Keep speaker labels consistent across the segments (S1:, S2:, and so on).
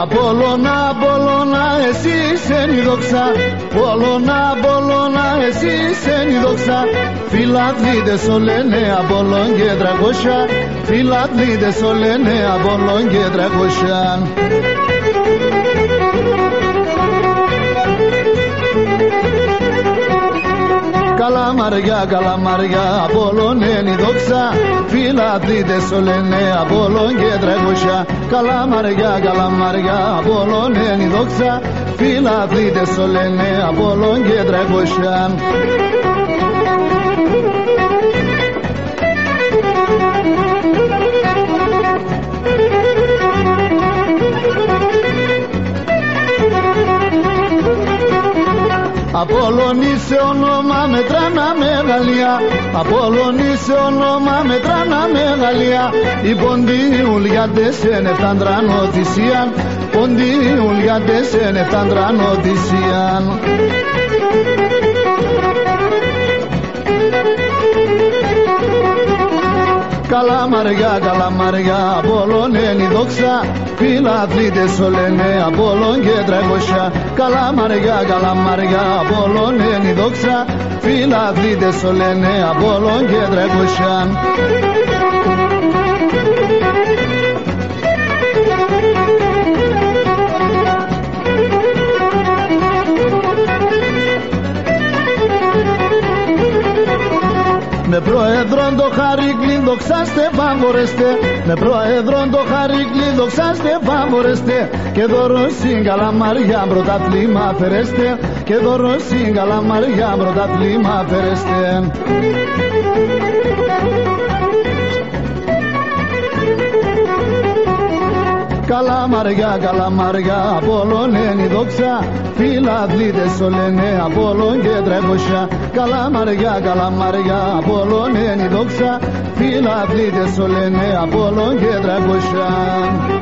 S1: Απόλλωνα, Απόλλωνα, εσύ σεν η δόξα. Απόλλωνα, Απόλλωνα, εσύ σεν η δόξα. Φιλαθλίδες ολένε Απόλλων και 300. Φιλαθλίδες ολένε Απόλλων και 300. Καλαμαριά, καλαμαριά, Απόλλων είναι η δόξα. Φιλαθλίδες ολένε Απόλλων και 300. Καλαμαριά, καλαμαριά, Απόλλων είναι η δόξα. Φιλαθλίδες ολένε Απόλλων και 300. Απόλλων είσαι όνομα μετράνα μεγαλεία. Απόλλων είσαι όνομα μετράνα μεγαλεία. Οι ποντίουλ για τέσσεν εφτάντραν οδυσσίαν. Ποντίουλ για τέσσεν εφτάντραν οδυσσίαν. Καλαμαριά, καλαμαριά, Απόλλων είναι η δόξα. Φιλαθλίδες ολένε Απόλλων και 300. Καλαμαριά, καλαμαριά, Απόλλων είναι η δόξα. Φιλαθλίδες ολένε Απόλλων και 300. Με πρόεδρον το Χαρίκλιν δοξάστε φαβορεστε. Με πρόεδρον το Χαρίκλιν δοξάστε φαβορεστε. Και δώρο στην Καλαμαριά πρωτάθλημα φερέστε. Και δώρο στην Καλαμαριά πρωτάθλημα φερέστε. Καλαμαριά, καλαμαριά, Απόλλων είναι η δόξα. Φιλαθλίδες ολένε Απόλλων και 300. Καλαμαριά, καλαμαριά, Απόλλων είναι η δόξα. Φιλαθλίδες ολένε Απόλλων και 300.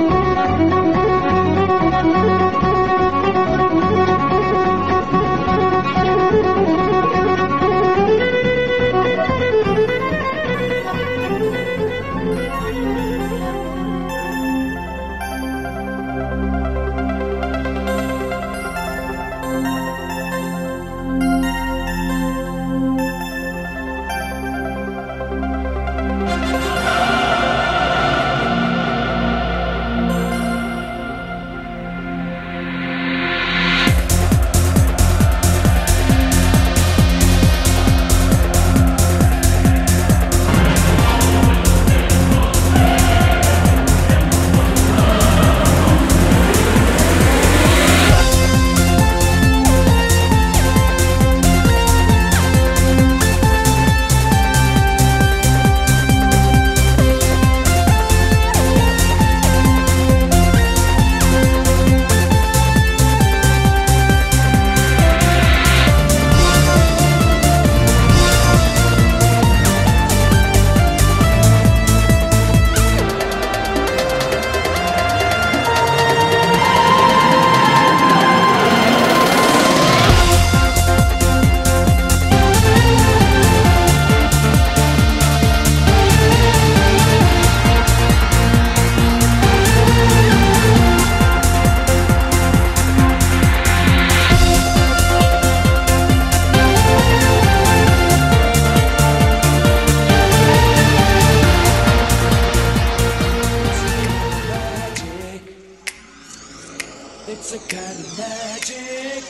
S2: It's a kind of magic,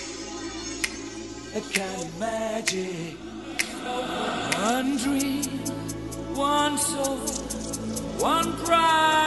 S2: a kind of magic. One dream, one soul, one pride.